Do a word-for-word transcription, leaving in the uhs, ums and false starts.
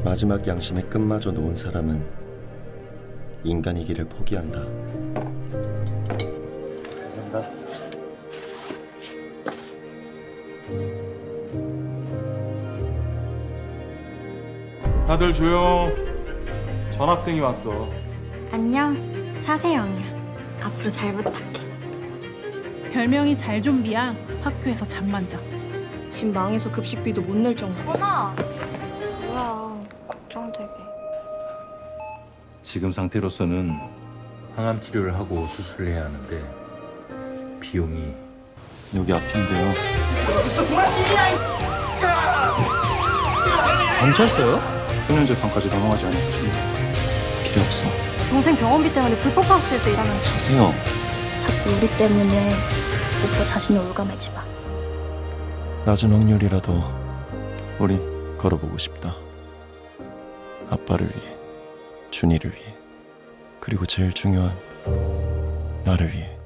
마지막 양심의 끝마저 놓은 사람은 인간이기를 포기한다. 감사합니다. 다들 조용. 전학생이 왔어. 안녕, 차세영이야. 앞으로 잘 부탁해. 별명이 잘좀비야. 학교에서 잠만 자. 집 망해서 급식비도 못 낼 정도. 허나! 뭐야, 걱정되게. 지금 상태로서는 항암 치료를 하고 수술을 해야 하는데 비용이 여기 앞인데요. 경찰서요? 소년재판까지 넘어가지 않을까 싶네. 필요 없어. 동생 병원비 때문에 불법 하우스에서 일하면서. 차세영. 자꾸 우리 때문에 오빠 자신이 올가매지 마. 낮은 확률이라도 우린 걸어보고 싶다. 아빠를 위해, 준이를 위해, 그리고 제일 중요한 나를 위해.